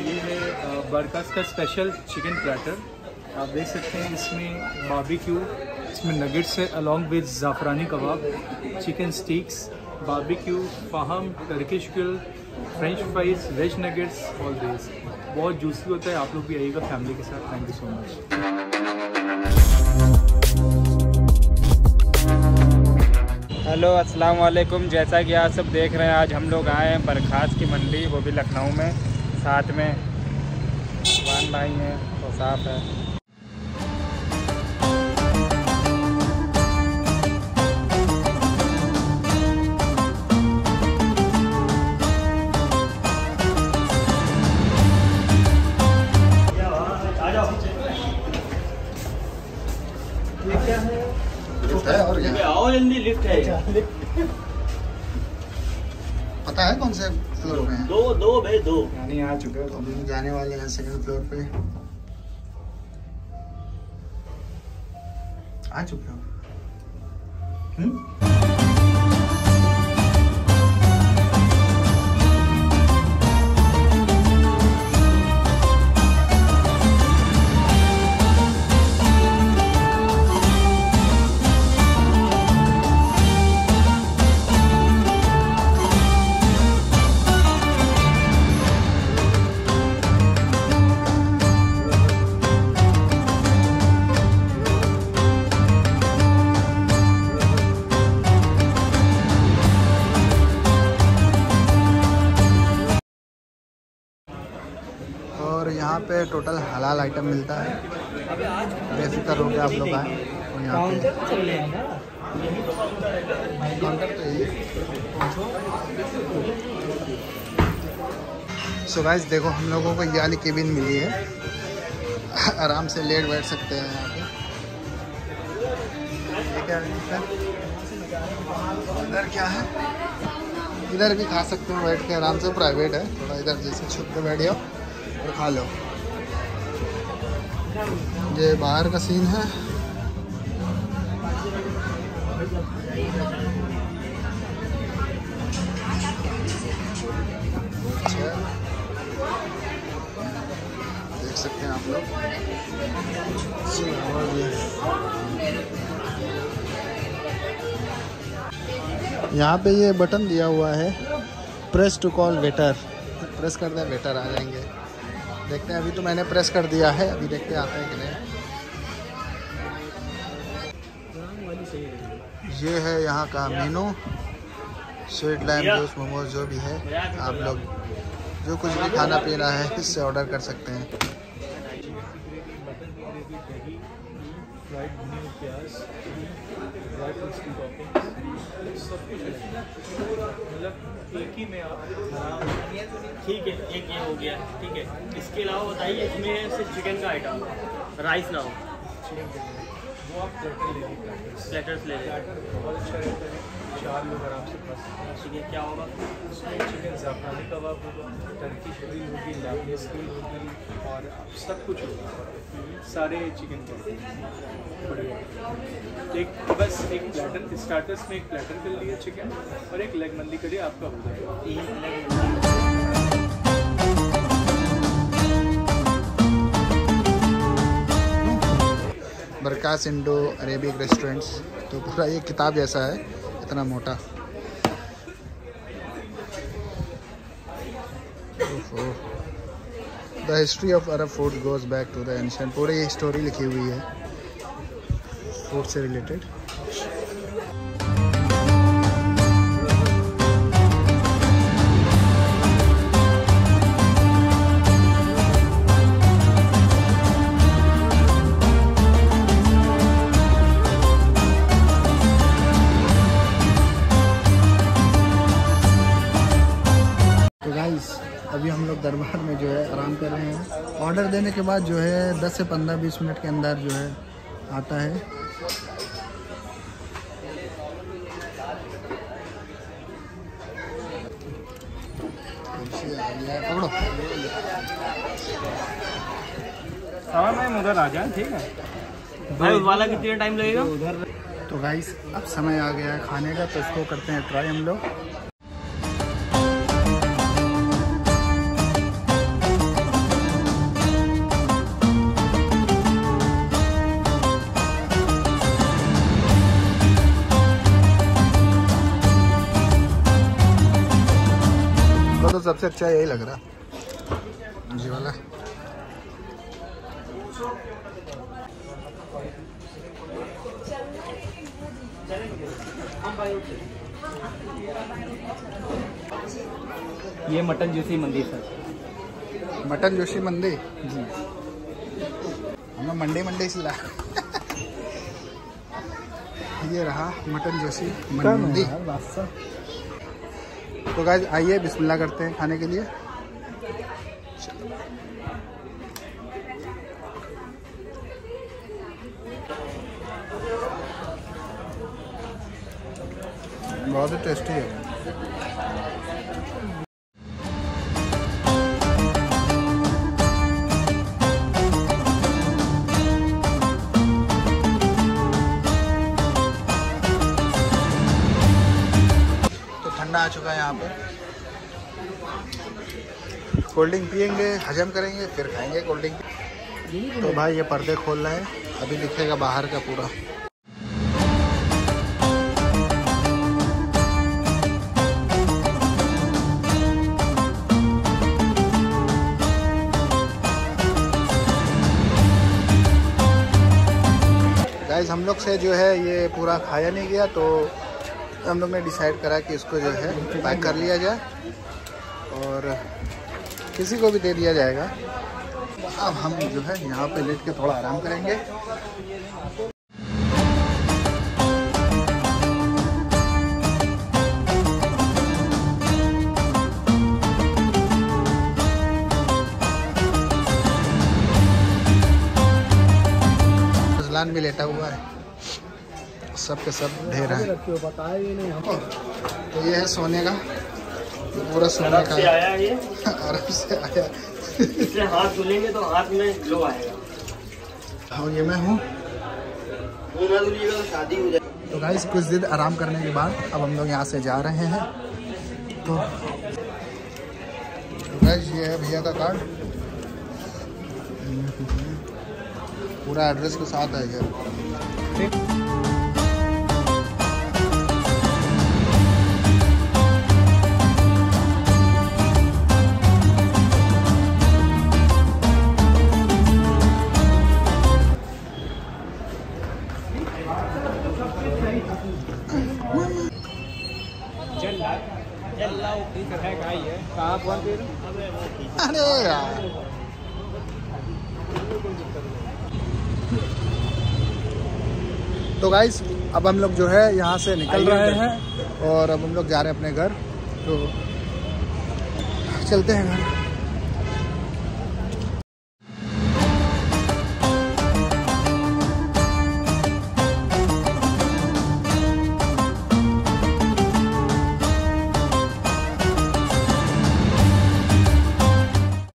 ये है बरकास का स्पेशल चिकन प्लेटर। आप देख सकते हैं इसमें बारबेक्यू, इसमें नगेट्स है अलॉन्ग विद ज़ाफ़रानी kebab, chicken sticks, barbecue, faham, Turkish grill, French fries, veg nuggets, all this. बहुत जूसी होता है। आप लोग भी आइएगा फैमिली के साथ। Thank you so much. Hello अस्सलाम वालेकुम। जैसा कि आप सब देख रहे हैं, आज हम लोग आए हैं बरखास की मंडी, वो भी लखनऊ में। साथ में वान भाई हैं, तो साफ है। और क्या? आओ जल्दी, लिफ्ट है। पता है कौन से फ्लोर पे हैं? दो भाई, दो यानी आ चुके हो। हम जाने वाले हैं सेकंड फ्लोर पे। आ चुके हो? और यहाँ पे टोटल हलाल आइटम मिलता है। बेफिक्र हो गया आप लोग आए। और यहाँ पे काउंटर पे ही। सो गाइस देखो, हम लोगों को ये वाली केबिन मिली है। आराम से लेट बैठ सकते हैं यहाँ पे। क्या है इधर? क्या है इधर? भी खा सकते हो बैठ के आराम से। प्राइवेट है थोड़ा, इधर जैसे छुप के बैठ जाओ और खा लो। ये बाहर का सीन है। देख सकते हैं आप लोग। यहाँ पे ये बटन दिया हुआ है, press to call waiter. Press कर दें, वेटर आ जाएंगे। देखते हैं, अभी तो मैंने प्रेस कर दिया है, अभी देखते हैं आते हैं कि नहीं। ये है यहाँ का menu. Sweet lime juice, momos, जो भी है आप लोग जो कुछ भी खाना पीना है इससे ऑर्डर कर सकते हैं। एक ही में आप ठीक है, एक ये हो गया। ठीक है, इसके अलावा बताइए, इसमें सिर्फ चिकन का आइटम, राइस ना हो। वो आप प्लेटर्स ले लें। बहुत अच्छा रहता है, 4 लोग आराम से खा सकते हैं। ठीक है, क्या होगा उसमें? चिकन ज़ाफ़रानी कबाब होगा, टर्किश ग्रिल होगी, लेबनीज़ ग्रिल होगी और सब कुछ होगा। सारे चिकन के बढ़िया। एक बस एक प्लेटर, स्टार्टर्स में एक प्लेटर कर लिया चिकन, और एक लेग मंदी करिए, आपका हो जाएगा। Barkas Indo Arabic restaurants. तो पूरा ये किताब जैसा है, इतना मोटा। The history of Arab food goes back to the ancient. पूरी स्टोरी लिखी हुई है फूड से रिलेटेड। तो गाइस अभी हम लोग दरबार में जो है आराम कर रहे हैं। ऑर्डर देने के बाद जो है 10 से 15-20 मिनट के अंदर जो है आता है। पकड़ो। हाँ मैम उधर आ जाए, ठीक है भाई। वाला कितना टाइम लगेगा उधर? तो गाइस अब समय आ गया है खाने का, तो इसको करते हैं ट्राई हम लोग। सबसे अच्छा यही लग रहा जी वाला। ये mutton juicy mandi sir. Mutton juicy mandi जी। हमें मंडी से ला ये रहा मटन जोशी मंदी। तो गाइस आइए बिस्मिल्लाह करते हैं खाने के लिए। बहुत ही टेस्टी है। ठंडा आ चुका है यहाँ पे। कोल्ड ड्रिंक पियेंगे, हजम करेंगे, फिर खाएंगे कोल्ड ड्रिंक। तो भाई ये पर्दे खोल रहे हैं, अभी दिखेगा बाहर का पूरा। गाइस हम लोग से जो है ये पूरा खाया नहीं गया, तो हम लोग ने डिसाइड करा कि इसको जो है पैक कर लिया जाए और किसी को भी दे दिया जाएगा। अब हम जो है यहाँ पे लेट के थोड़ा आराम करेंगे। फजलान भी लेटा हुआ है, सब के सब ढेर है। तो ये है सोने का, पूरा सोने का आया ये आराम से आया। इससे हाथ धुलेंगे तो हाथ में ग्लो आएगा। और ये मैं हूँ। ना धुलिएगा तो शादी हो जाएगी। तो गाइस कुछ दिन आराम करने के बाद अब हम लोग यहाँ से जा रहे हैं। तो गाइस ये है भैया का कार्ड, पूरा एड्रेस के साथ है ये। अरे यार तो गाइस अब हम लोग जो है यहाँ से निकल रहे हैं और अब हम लोग जा रहे हैं अपने घर। तो चलते हैं घर।